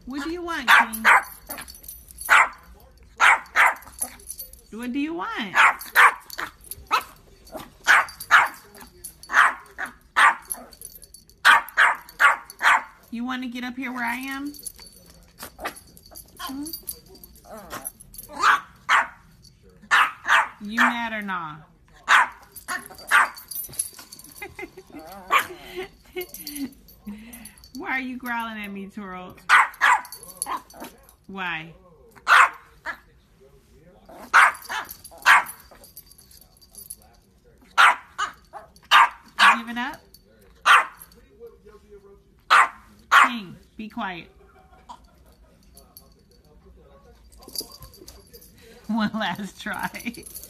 What do you want, King? What do you want? You want to get up here where I am? Hmm? You mad or not? Why are you growling at me, Toro? Why? You giving up? King, be quiet. One last try.